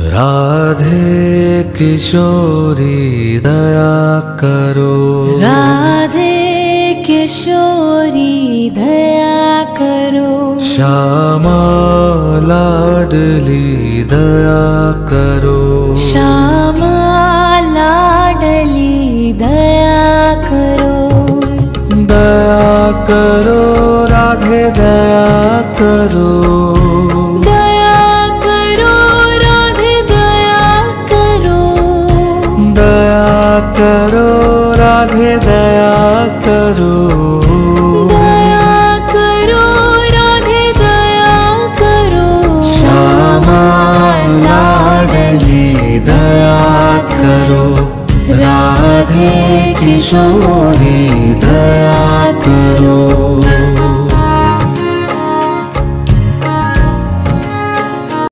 राधे किशोरी दया करो, राधे किशोरी दया करो, श्यामा लाडली दया करो, श्यामा लाडली दया करो, दया करो राधे दया करो, दया करो राधे दया करो, दया करो राधे दया करो, दया करो राधे दया करो, श्यामा लाडली दया करो, राधे किशोरी दया करो।